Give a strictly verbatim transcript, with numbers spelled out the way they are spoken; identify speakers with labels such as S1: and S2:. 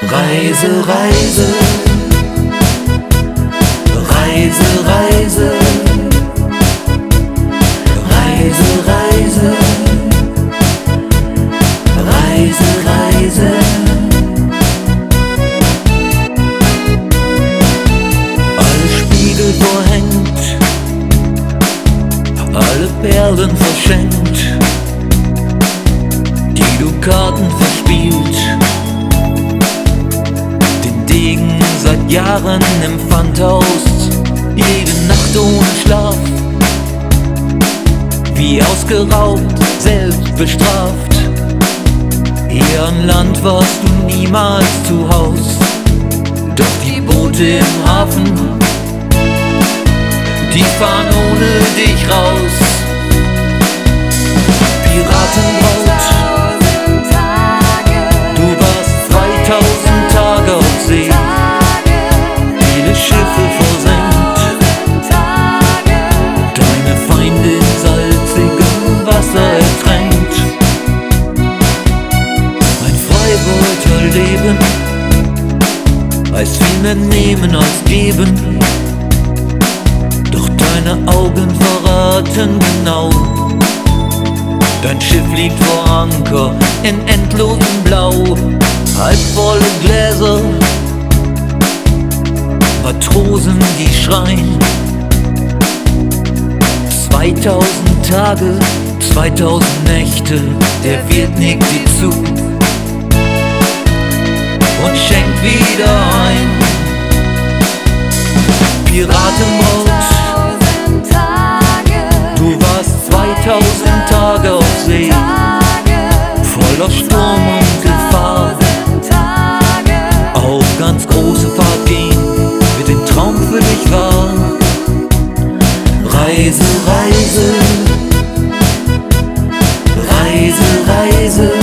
S1: Reise, Reise, Reise, Reise, Reise, Reise, Reise, Reise. Alle Spiegel verhängt, alle Perlen verschenkt, die Dukaten verspielt, den Degen seit Jahren im Pfandhaus, jede Nacht ohne Schlaf, wie ausgeraubt, selbst bestraft. Hier an Land warst du niemals zu Haus, doch die Boote im Hafen, die fahren ohne dich raus. Piratenbraut, du warst zweitausend Tage auf See, viele Schiffe versenkt, deine Feinde in salzigem Wasser ertränkt. Ein Freibeuterleben heißt viel mehr nehmen als geben, doch deine Augen verraten genau, dein Schiff liegt vor Anker in endlosem Blau. Halbvolle Gläser, Matrosen, die schreien. Zweitausend Tage, zweitausend Nächte, der Wirt nickt dir zu und schenkt wieder ein. Piratenbraut, du warst zweitausend Tage auf See, voller Sturm und Gefahr. Auf ganz große Fahrt gehen, wird den Traum für dich wahr. Reise, Reise, Reise, Reise,